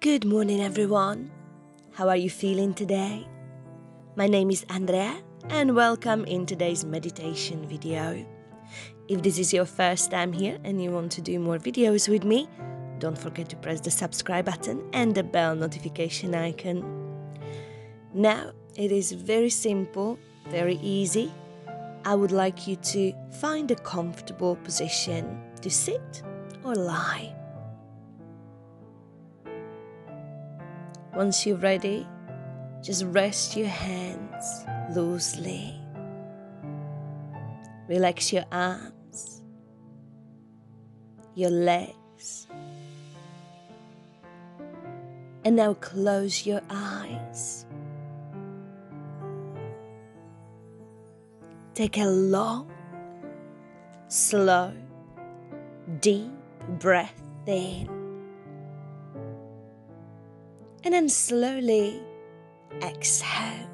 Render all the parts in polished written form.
Good morning, everyone. How are you feeling today? My name is Andrea and welcome in today's meditation video. If this is your first time here and you want to do more videos with me, don't forget to press the subscribe button and the bell notification icon. Now, it is very simple, very easy. I would like you to find a comfortable position to sit or lie. Once you're ready, just rest your hands loosely. Relax your arms, your legs. And now close your eyes. Take a long, slow, deep breath in. And then slowly exhale.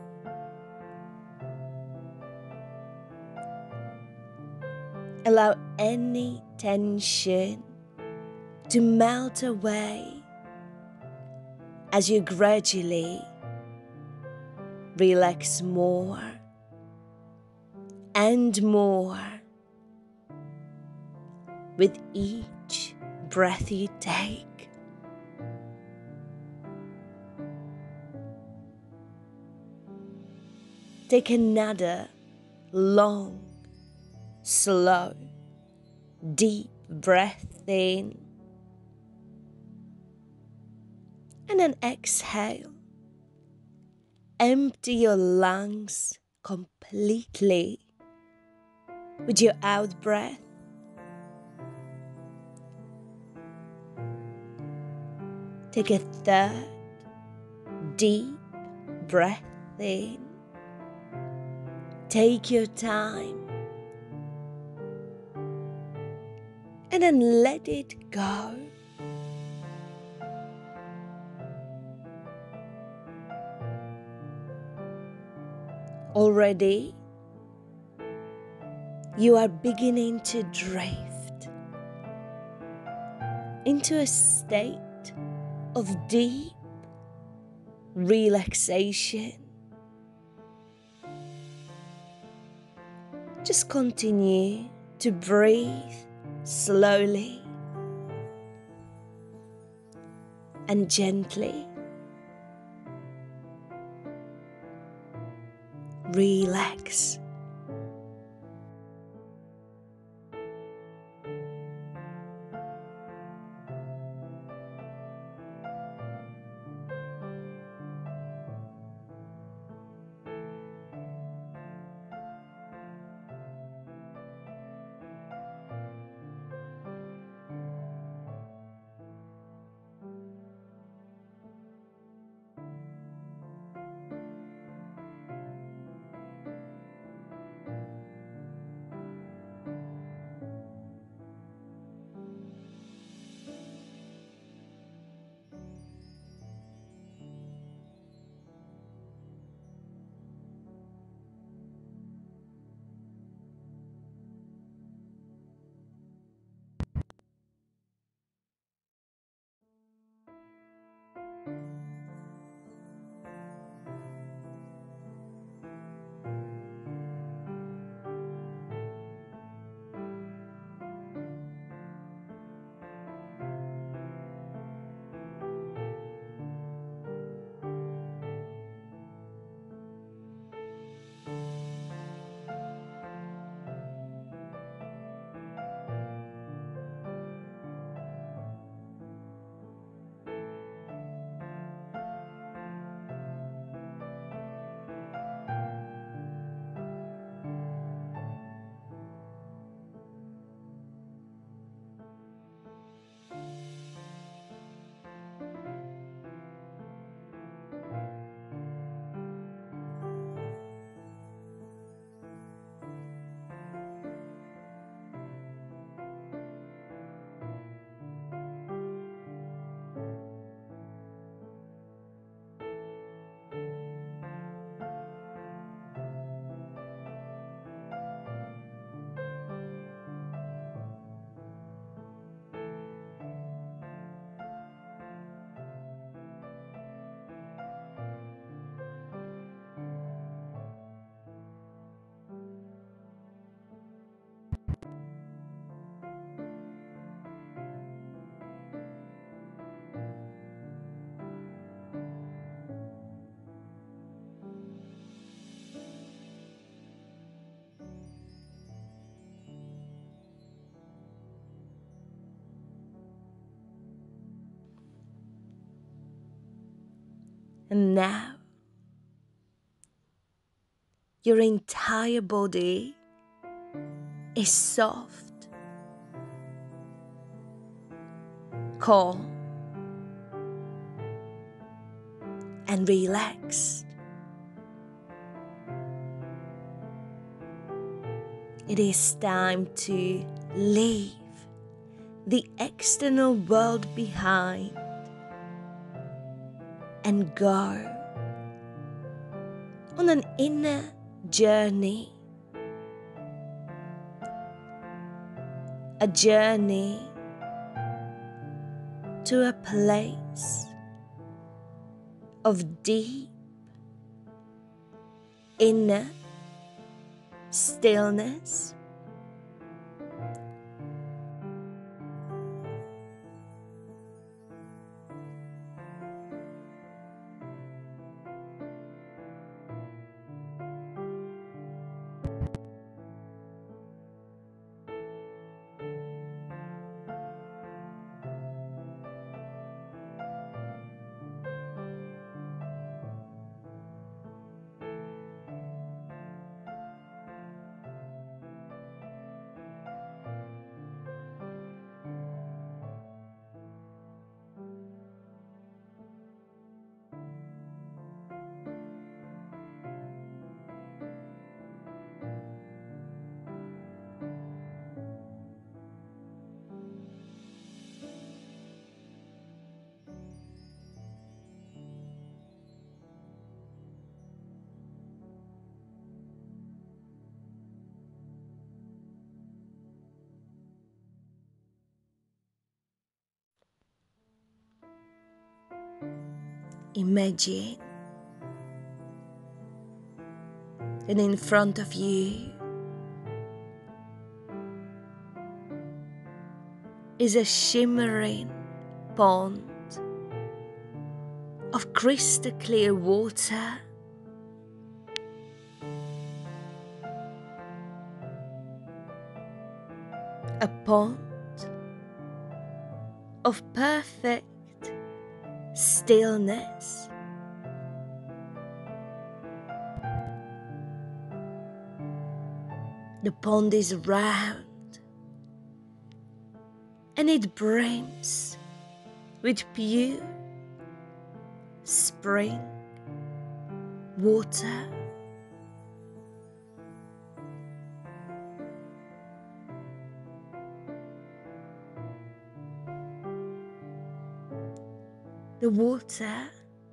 Allow any tension to melt away as you gradually relax more and more with each breath you take. Take another long, slow, deep breath in. And then exhale. Empty your lungs completely with your out breath. Take a third deep breath in. Take your time and then let it go. Already, you are beginning to drift into a state of deep relaxation. Just continue to breathe slowly and gently. Relax. And now, your entire body is soft, calm, and relaxed. It is time to leave the external world behind and go on an inner journey. A journey to a place of deep inner stillness. Imagine that in front of you is a shimmering pond of crystal clear water. A pond of perfect stillness. The pond is round and it brims with pure spring water. The water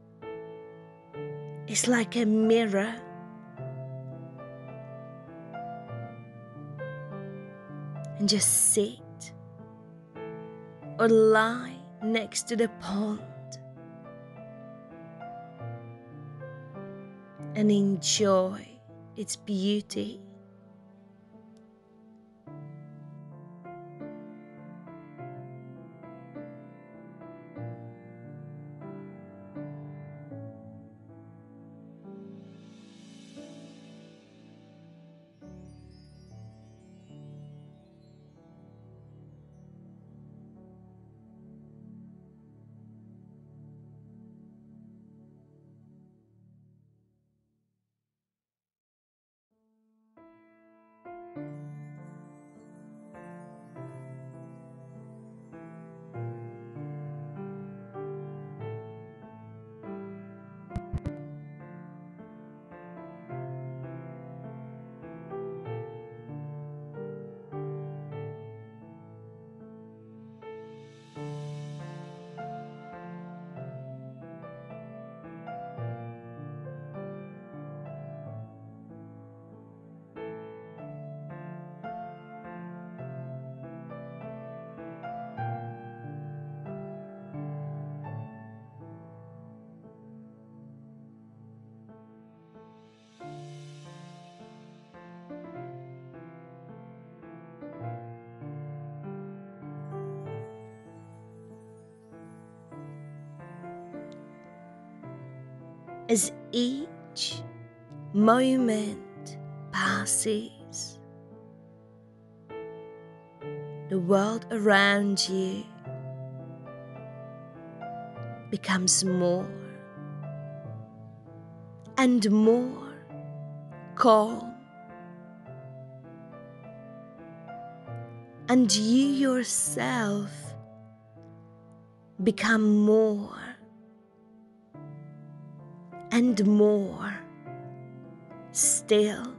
is like a mirror, and just sit or lie next to the pond and enjoy its beauty. As each moment passes, the world around you becomes more and more calm. And you yourself become more and more still.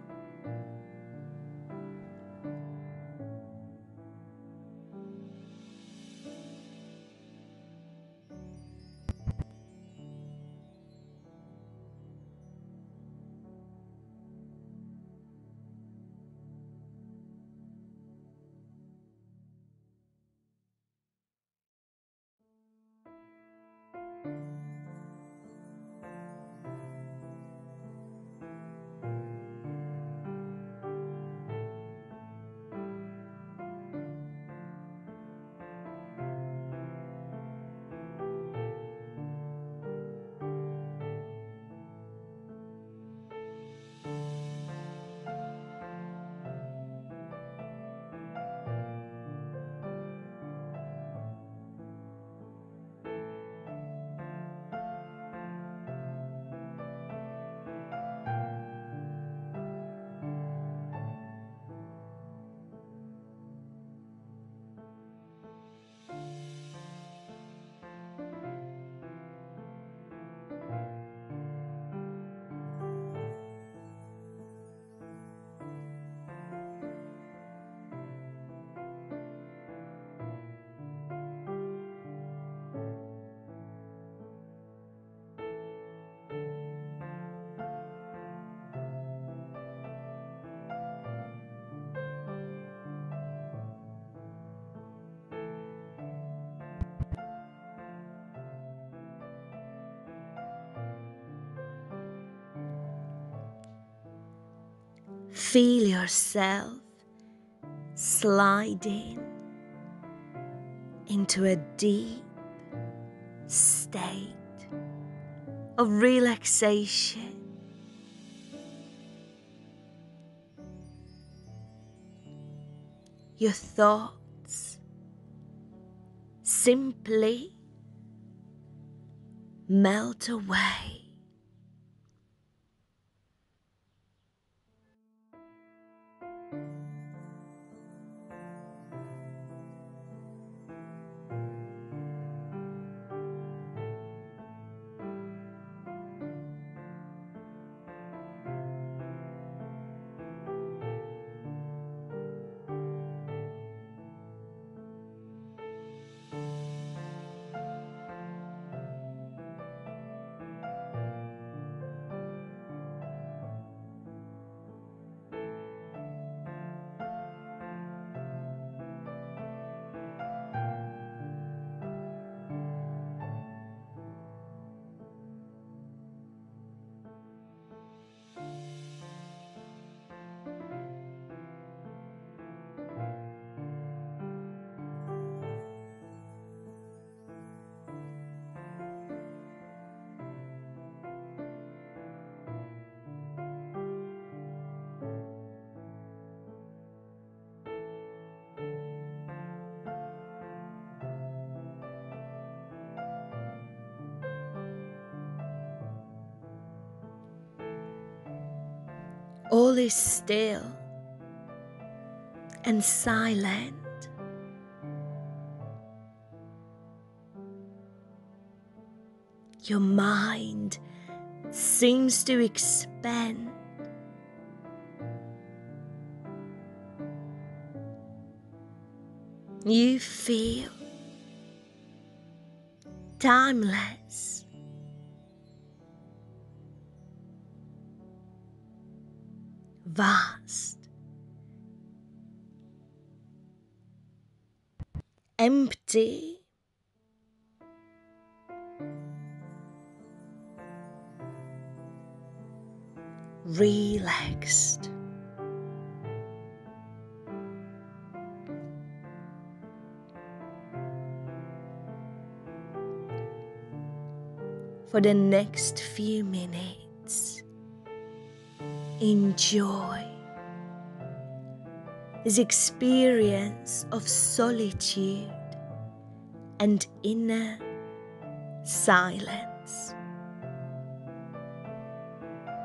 Feel yourself sliding into a deep state of relaxation. Your thoughts simply melt away. All is still and silent. Your mind seems to expand. You feel timeless, vast, empty, relaxed. For the next few minutes, enjoy this experience of solitude and inner silence.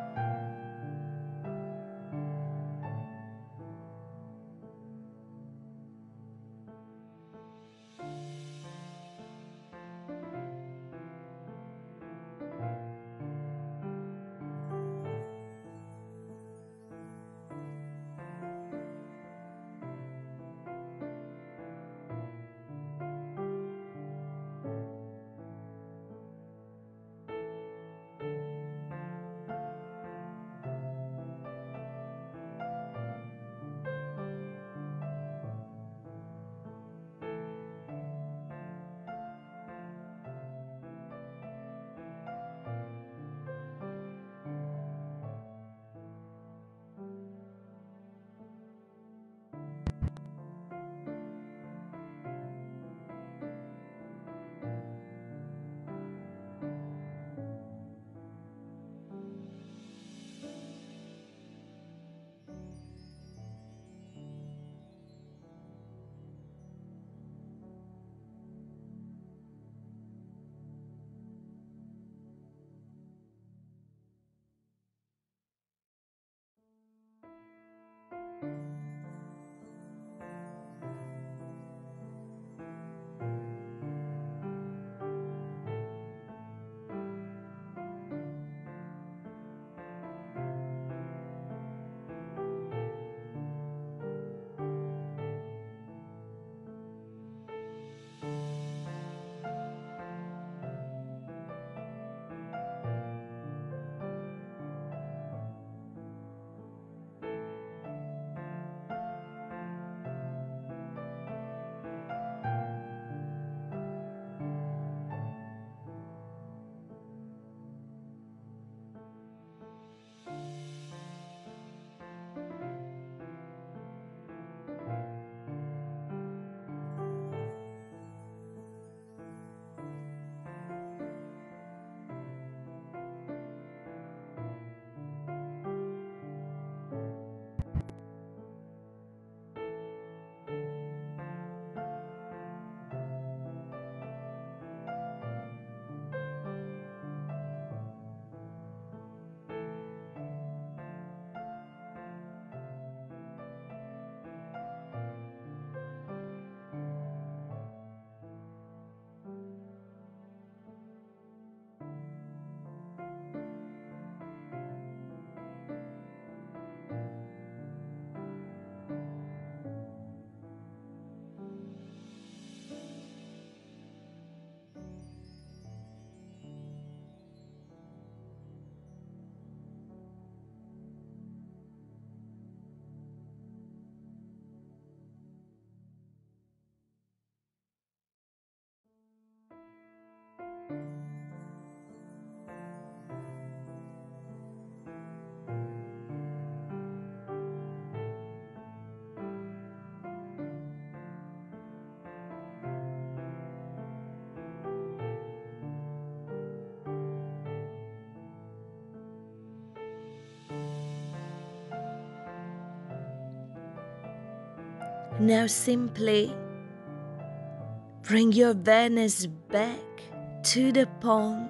Now simply bring your awareness back to the pond.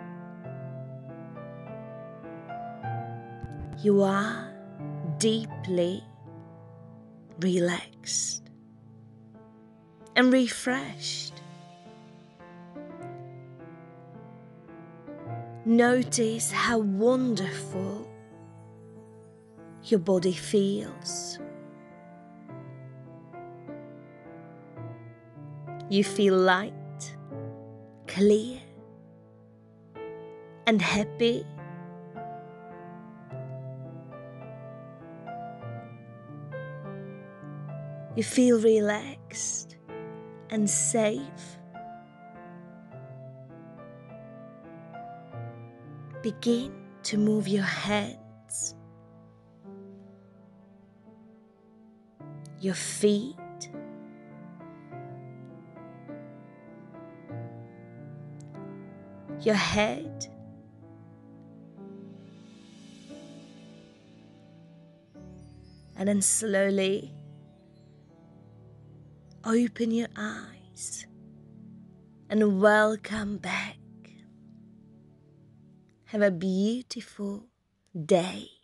You are deeply relaxed and refreshed. Notice how wonderful your body feels. You feel light, clear, and happy. You feel relaxed and safe. Begin to move your hands, your feet, your head, and then slowly open your eyes and welcome back. Have a beautiful day.